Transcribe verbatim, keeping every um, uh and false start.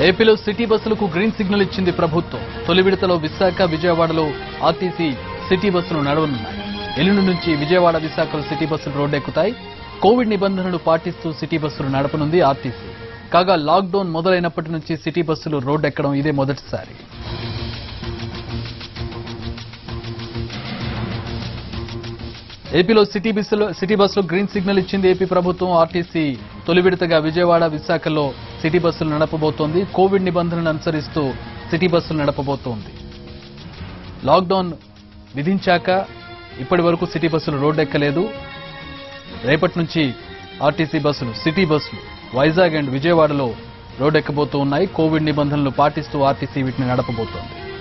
ఏపీలో city బస్సులకు green signal ఇచ్చింది ప్రభుత్వం. తొలి విడతలో విశాఖ, విజయవాడలో ఆర్టీసీ సిటీ బస్సులు నడవనున్నాయి. ఎల్లుండి నుంచి విజయవాడ, విశాఖలో సిటీ బస్సులు రోడ్డెక్కుతాయి. కోవిడ్ నిబంధనలు పాటిస్తూ సిటీ బస్సులు నడపనుంది ఆర్టీసీ. కాగా లాక్డౌన్ మొదలైనప్పటి నుంచి సిటీ బస్సులు రోడ్డెక్కడం ఇదే మొదటిసారి. ఏపీలో సిటీ బస్సులో సిటీ బస్సులో గ్రీన్ సిగ్నల్ ఇచ్చింది ఏపీ ప్రభుత్వం. ఆర్టీసీ తొలి విడతగా విజయవాడ, విశాఖలో సిటీ బస్సులు నడపబోతోంది. కోవిడ్ నిబంధనలు అనుసరిస్తూ సిటీ బస్సులు నడపబోతోంది. లాక్డౌన్ విధించాక ఇప్పటి వరకు సిటీ బస్సులు రోడ్డెక్కలేదు. రేపటి నుంచి ఆర్టీసీ బస్సులు, సిటీ బస్సులు వైజాగ్ అండ్ విజయవాడలో రోడ్డెక్కబోతూ ఉన్నాయి. కోవిడ్ నిబంధనలు పాటిస్తూ ఆర్టీసీ వీటిని నడపబోతోంది.